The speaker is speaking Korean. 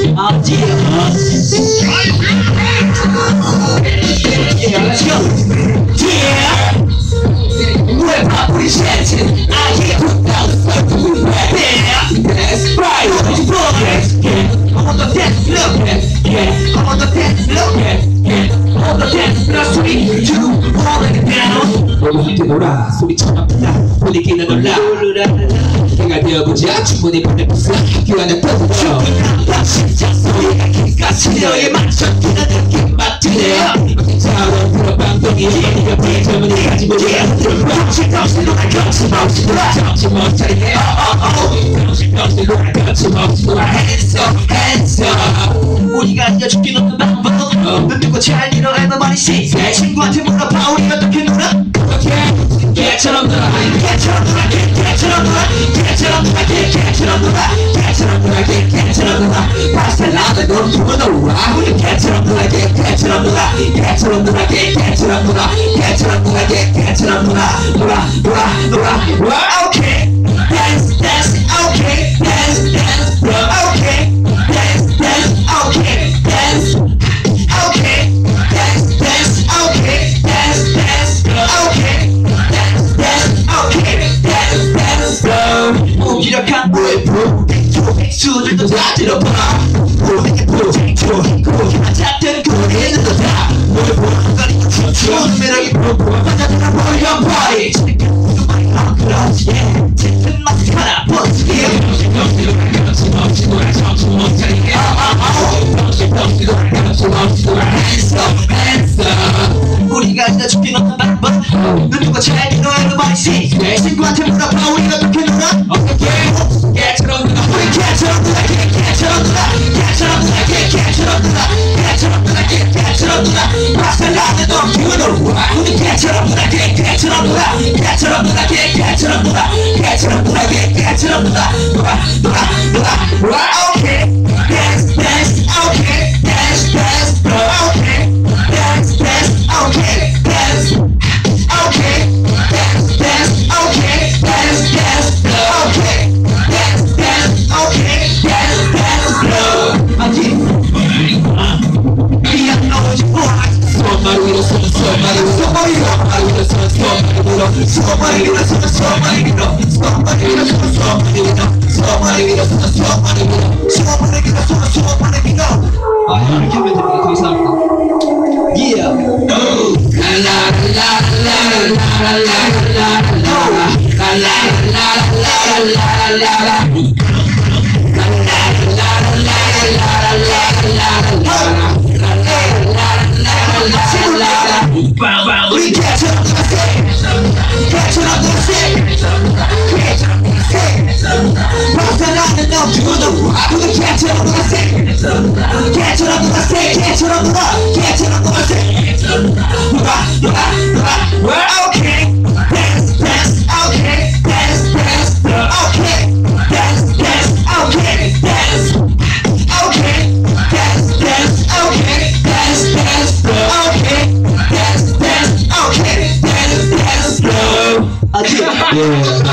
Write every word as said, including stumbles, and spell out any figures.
Uh, yeah. Yeah, let's go. Yeah. Whip up with chanting. I hear two thousand fucking back. Yeah. That's right. Yeah. I'm on the dance floor. Yeah. I'm on the dance floor. Yeah. I'm on the dance floor. Three, two, one, and down. 너무 함께 놀아. 소리쳐 아프다. 분위기는 놀라. 내가 되어보자. 충분히 보내보자. 학교 안에 떠들어. 진짜 소리가 기가 스려에 맞춰 뛰는 느낌 맡으려. 자원 들어 방동이 네가 비점은 가지고 정신없이 놀아 거침없이 놀아 정신없이 차리게 정신없이 놀아 거침없이 놀아 Hands up, hands up. 우리가 알려줄게 너는 방법. 눈 뜨고 잘 일어 everybody say 친구한테 물어봐 우리 어떻게 놀아? 어떻게? 개처럼 놀아 개처럼 놀아 개처럼 놀아 개처럼 놀아 개처럼 놀아 개처럼 놀아 개처럼 놀아 바스텔라도 넌 두고 놀아 우리 개처럼 놀아 개처럼 놀아 개처럼 놀아 개처럼 놀아 개처럼 놀아 개처럼 놀아 놀아 놀아 놀아 놀아 오케이 dance dance okay dance dance okay dance dance okay dance okay dance dance okay dance dance okay dance dance okay dance dance 무기력한 웨이브 백수들도 다 들어봐 모든 프로젝트로 고기만 잡든 거리는 거다 뭘 보는 거리 춤추는 매력이 반짝이는 보여 파리 그렇지 짙은 마스카라 버티게 정신없이 놀아 정신없이 놀아 정신없이 차리게 정신없이 놀아 정신없이 놀아 Hands up, hands up. 우리가 알려줄게 너는 방법 눈 뜨고 잘 들어 everybody say 친구한테 물어봐 우리 어떻게 놀아? 어떻게? 개처럼 놀아 우리 개처럼 놀아 개처럼 놀아 개처럼 놀아 개처럼 놀아 개처럼 놀아 개처럼 놀아 바스텔라도 넌 두고 놀아 우리 개처럼 놀아 개처럼 놀아 개처럼 놀아 개처럼 놀아 개처럼 놀아 개처럼 놀아 놀아 놀아 놀아 놀아 오케이 dance dance okay dance dance okay dance dance okay dance okay dance dance okay dance dance okay dance dance okay dance dance 아직 미안 너지 뭐야 손만 위로 손 손만 위로 손만 위로 손만 위로 손 손만 위로 손만 위로 손 손만 위로 손만 위로 손 손만 위로 손만 위로 손 손만 위로 손만 위로 손 손만 위로 아 이렇게 하면 됩니다 더 이상 Yeah La la la la la la la la la la la 우리 개처럼 놀았어 개처럼 놀았어 개처럼 놀았어 바스텔라는 넌 두고 놀아 우리 개처럼 놀았어 개처럼 놀았어 개처럼 놀아 개처럼 놀았어 놀아 놀아 놀아 놀아 오케이 dance dance okay dance dance okay dance dance okay dance okay dance dance okay dance dance okay dance dance okay dance dance yeah